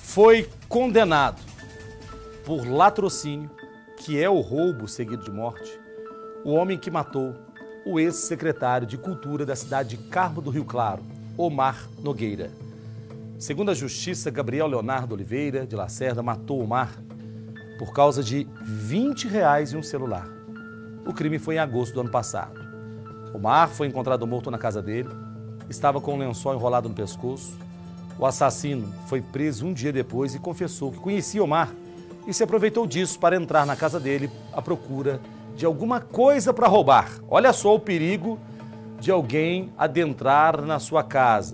Foi condenado por latrocínio, que é o roubo seguido de morte, o homem que matou o ex-secretário de Cultura da cidade de Carmo do Rio Claro, Omar Nogueira. Segundo a Justiça, Gabriel Leonardo Oliveira de Lacerda matou Omar por causa de R$20 e um celular. O crime foi em agosto do ano passado. Omar foi encontrado morto na casa dele, estava com um lençol enrolado no pescoço. O assassino foi preso um dia depois e confessou que conhecia Omar e se aproveitou disso para entrar na casa dele à procura de alguma coisa para roubar. Olha só o perigo de alguém adentrar na sua casa.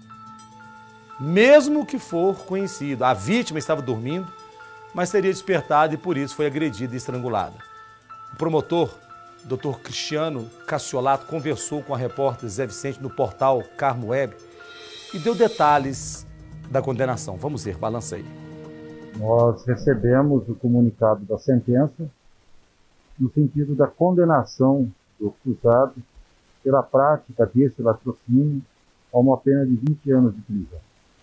Mesmo que for conhecido, a vítima estava dormindo, mas teria despertado e por isso foi agredida e estrangulada. O promotor, Dr. Cristiano Cassiolato, conversou com a repórter Zé Vicente no portal Carmo Web e deu detalhes da condenação. Vamos ver, balança aí. Nós recebemos o comunicado da sentença no sentido da condenação do acusado pela prática desse latrocínio a uma pena de 20 anos de prisão.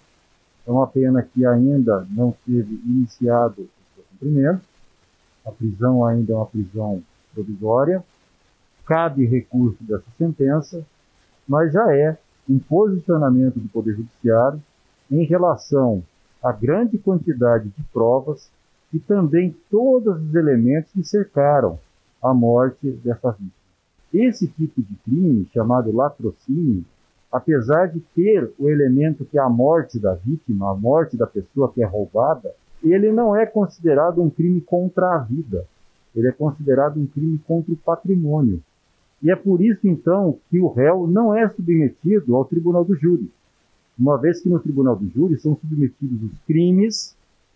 É uma pena que ainda não teve iniciado o seu cumprimento. A prisão ainda é uma prisão provisória. Cabe recurso dessa sentença, mas já é um posicionamento do Poder Judiciário em relação à grande quantidade de provas e também todos os elementos que cercaram a morte dessa vítima. Esse tipo de crime, chamado latrocínio, apesar de ter o elemento que é a morte da vítima, a morte da pessoa que é roubada, ele não é considerado um crime contra a vida. Ele é considerado um crime contra o patrimônio. E é por isso, então, que o réu não é submetido ao tribunal do júri. Uma vez que no tribunal do júri são submetidos os crimes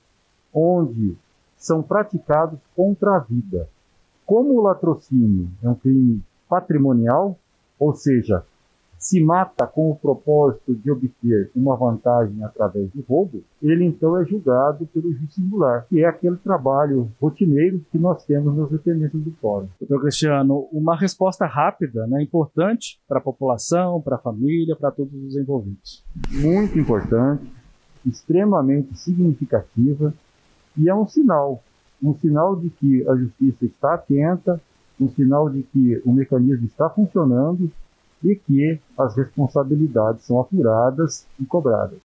onde são praticados contra a vida. Como o latrocínio é um crime patrimonial, ou seja, se mata com o propósito de obter uma vantagem através de roubo, ele então é julgado pelo juiz singular, que é aquele trabalho rotineiro que nós temos nas dependências do fórum. Doutor Cristiano, uma resposta rápida, né, importante para a população, para a família, para todos os envolvidos. Muito importante, extremamente significativa, e é um sinal de que a justiça está atenta, um sinal de que o mecanismo está funcionando e que as responsabilidades são apuradas e cobradas.